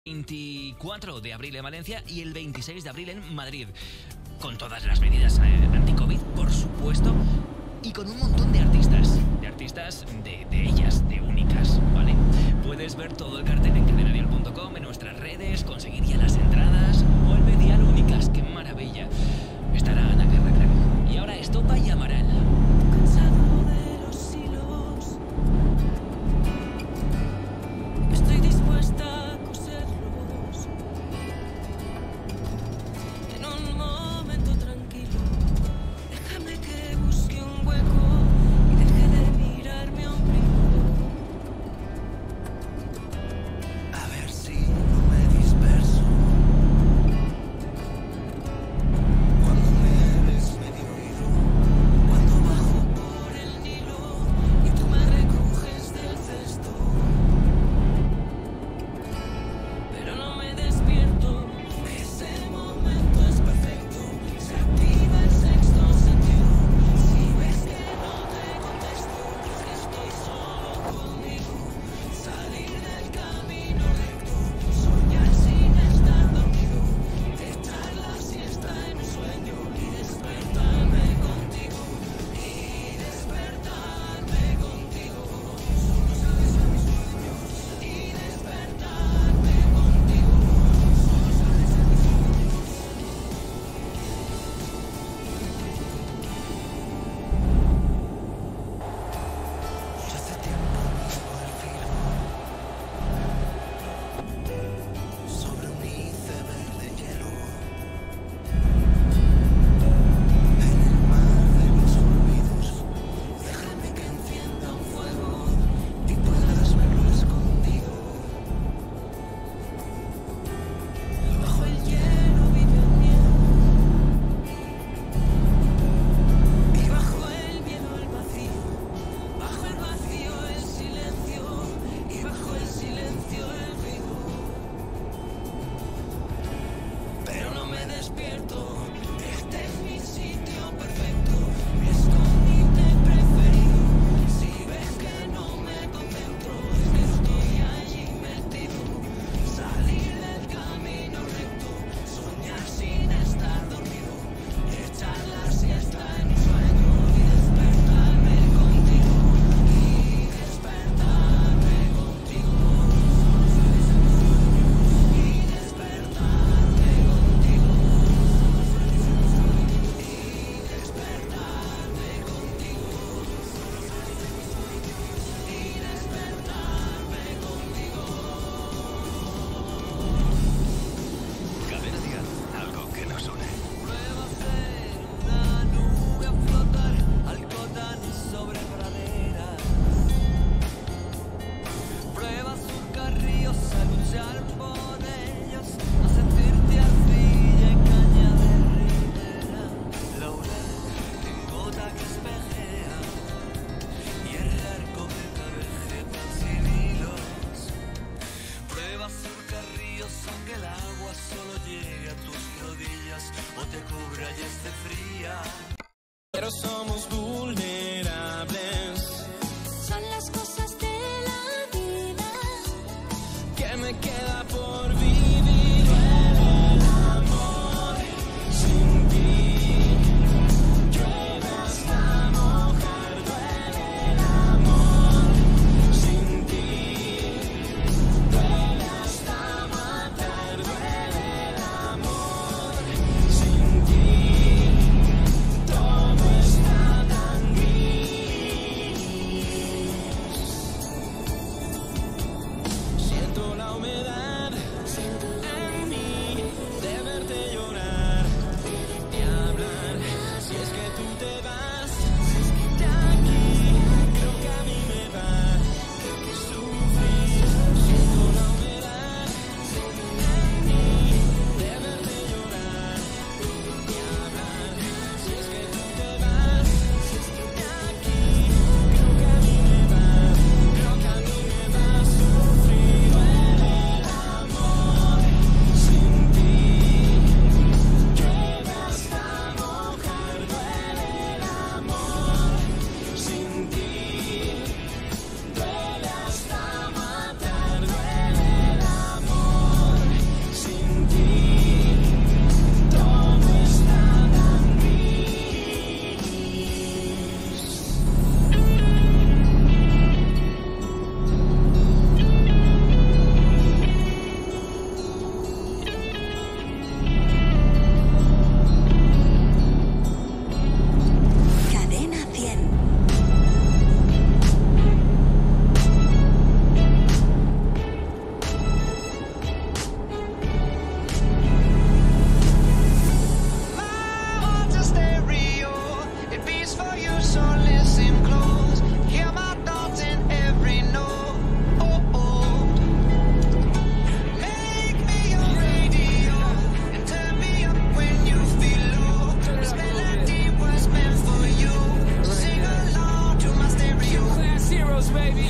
24 de abril en Valencia y el 26 de abril en Madrid. Con todas las medidas anti-COVID, por supuesto, y con un montón de artistas. De ellas, de únicas, ¿vale? Puedes ver todo el cartel en cadenadial.com, en nuestras redes, conseguir ya las entradas. Vuelve Dial Únicas, qué maravilla. Estará Ana Guerra, claro. Y ahora Estopa y Amaral. Cansado de los hilos, estoy dispuesta a coserlos en un momento tranquilo. Déjame que busque un hueco y deje heroes, baby.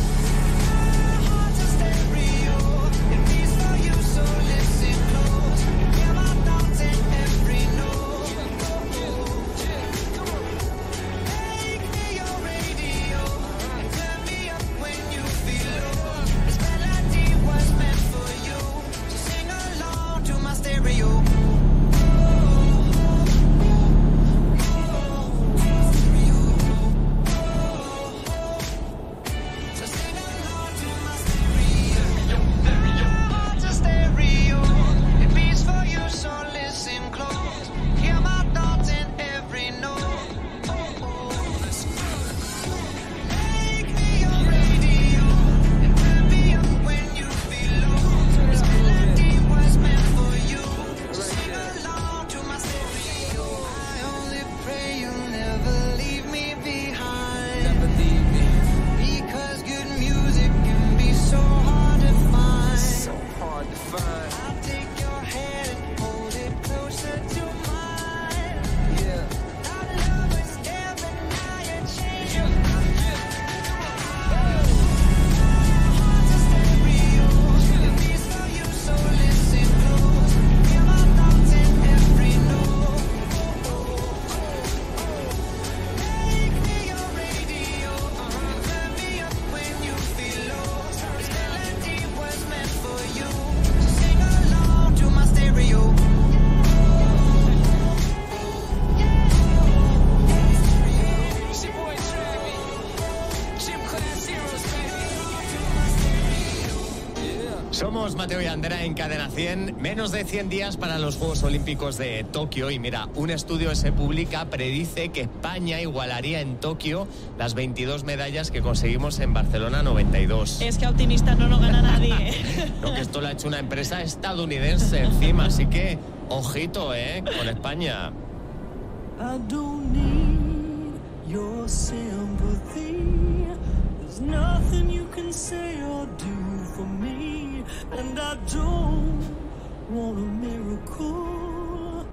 Somos Mateo y Andrea en Cadena 100. Menos de 100 días para los Juegos Olímpicos de Tokio. Y mira, un estudio se publica predice que España igualaría en Tokio las 22 medallas que conseguimos en Barcelona 92. Es que optimista no lo gana nadie. No, que esto lo ha hecho una empresa estadounidense encima. Así que, ojito, con España. I don't need your sympathy. There's nothing you can say or do for me. And I don't want a miracle.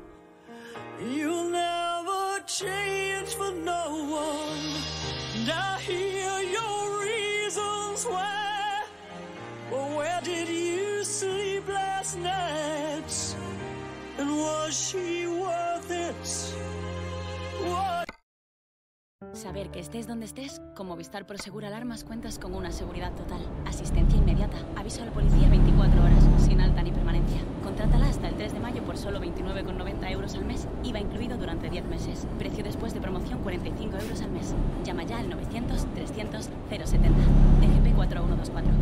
You'll never change for no one. And I hear your reasons why. But where did you sleep last night? And was she worth it? Saber que estés donde estés, con Movistar Prosegur Alarmas cuentas con una seguridad total. Asistencia inmediata, aviso a la policía 24 horas, sin alta ni permanencia. Contrátala hasta el 3 de mayo por solo 29,90 euros al mes, IVA incluido durante 10 meses. Precio después de promoción 45 euros al mes. Llama ya al 900 300 070. DGP 4124.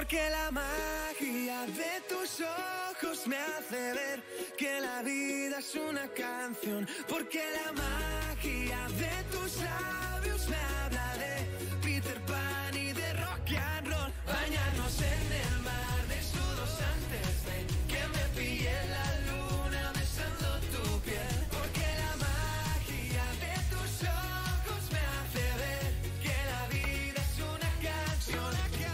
Porque la magia de tus ojos me hace ver que la vida es una canción. Porque la magia de tus labios me habla de Peter Pan y de rock and roll. Bañarnos en el mar desnudos antes de que me pille la luna besando tu piel. Porque la magia de tus ojos me hace ver que la vida es una canción.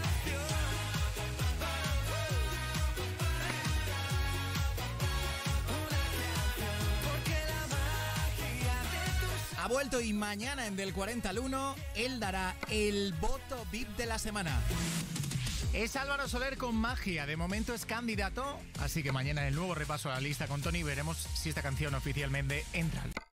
Ha vuelto y mañana en Del 40 al 1 él dará el voto VIP de la semana. Es Álvaro Soler con Magia. De momento es candidato, así que mañana en el nuevo repaso a la lista con Tony veremos si esta canción oficialmente entra.